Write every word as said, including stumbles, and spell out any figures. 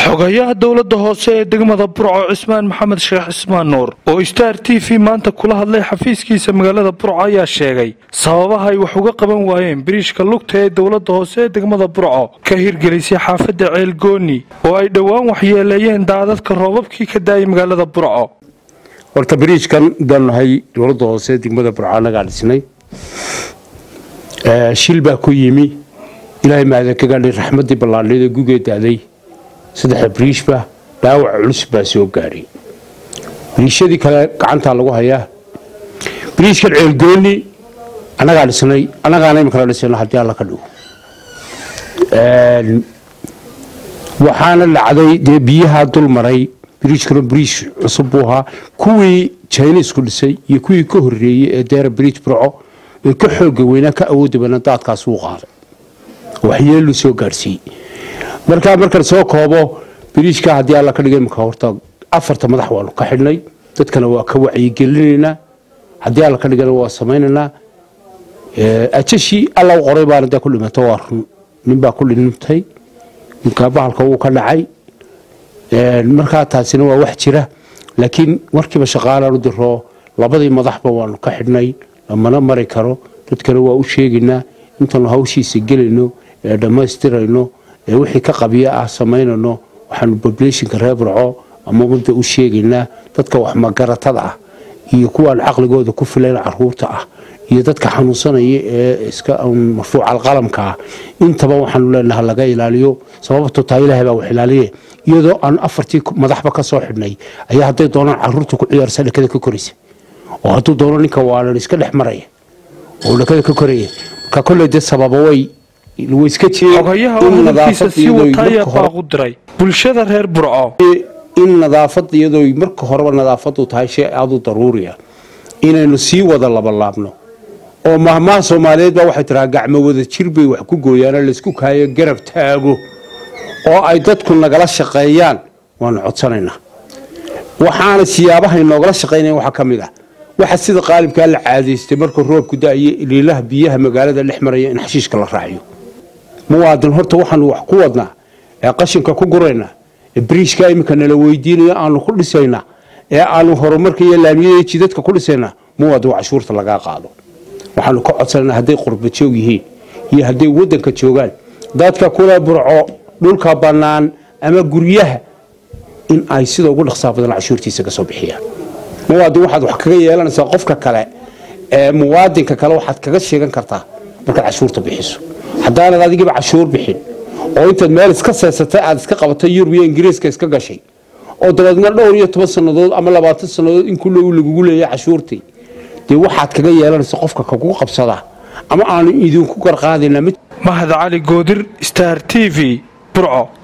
xogayaha dowladda hoose ee degmada Burco Cismaan Maxamed Sheekh Cismaan Nuur oo Star T V maanta kula hadlay xafiiskiisa magaalada Burco ayaa sheegay sababaha ay wax uga qaban waayeen biriishka lugta ee dowladda hoose ee degmada Burco ka hirgelisay xaafadda Ceel Gooni oo ay dhawaan waxyeeleeyeen daadadka roobabkii ka daayay magaalada Burco. horta biriishkan danahay dowladda hoose ee degmada Burco anaga dhisnay ee shilba ku yimi ilaahay maada ka gaadhay raxmadii ballaadheed gugeedaaday saddex biriish ba daawac culus baa soo gaaray biriishadii kale gacanta lagu hayaa biriishka Ceel Gooni anaga dhisnay anaga aanay kala dhisnay hadii alla ka dhigo ee waxaana lacagay biyaha dul maray biriishka biriish cusub buha kuwii Chinese ku dhisay iyo kuwii ka horeeyay ee deer biriish Burco ee ka xoog weyn ka awood badan daadkaas uu qaaday waxyeelo soo gaarsiiyay marka marka soo koobo biriishka hadii alla ka dhigay marka horta afarta madax waa ka xidhnay dadkana waa ka wacyi gelinayna hadii alla ka dhigay waa sameeynaa ee ajashi alla qoray baan inta ku dhimato waa nin baa ku dhintay ninka bahalka uu ka dhacay ee marka taasina waa wax jira laakiin markiiba shaqaalaha u diro labadii madaxba waan ka xidhnay lamana mari karo dadkana waa u sheeginaa intaan hawshiisa gelino ee dhamaystirayno ee wixii ka qabiya ah sameeynano waxaan population ka reer Burco ama muddo u sheeginaa dadka wax magaratada ah iyo kuwa aqligooda ku filan caruurta ah iyo dadka xanuunsanaya ee iska marfuuc qalamka intaba waxaan leenahay laga ilaaliyo sababtoo taa Ilaahay baa wax ilaaliye iyadoo aan afartii madaxba ka soo xidhnay ayaa haday doonaan caruurta ku ciyaarsan kada ka koraysa oo haduu doono ninka waa iska dhex maraya oo lakada ka koraya ka kulay dad sababa way way iska jeeyo xogayaha wadkiisa si wataya baaqu diray bulshada reer Burco in nadaafad iyadoo marka hore nadaafadu tahay shay aad u daruuri ah inaynu sii wada laba laabno oo mahmaa Soomaaliyeed baa waxay tiraa gacmo wada jir bay wax ku gooyaan la isku kaayo garab taago oo ay dadku nagala shaqeeyaan waan codsanaynaa waxaana siyaabaha inagala shaqeynayaan waxa kamid ah waxa sida qaalibka la caadaystay marka roobku da'ay ilaah biyaha magaalada dhex maraya in xashiishka la raaciyo muwaadin horta waxaan wax ku wadnaa ee qashinka ku gurayna biriishka imika nala weydiinayo aanu ku dhisayna ee aanu horumarka iyo laamiyada jidadka ku dhisayna muwaadin cashuurta laga qaado waxaanu ka codsanaa haday qurba joog yihiin iyo haday wadanka joogaan dadka kula Burco dhulka banaan ama guryaha in ay sida ugu dhaqsaha badan cashuurtiisa ka soo bixiyaan muwaadin waxaad wax kaga yeelanaysaa qofka kale ee muwaadinka kale waxaad kaga sheegan kartaa marka cashuurta bixiso hadaan adiga cashuur bixin oo inta meel iska seesatay aad iska qabatay Yurub iyo Ingiriiska iska gashay oo daladna dhowr iyo toban sanadood ama labaatan sanadood in kullu lagu leeyahay cashuurtii dee waxaad kaga yeelanaysaa qofka ka ku qabsada ama aan idin ku qarqaadina Mahad Ali Goodir Star T V Burco.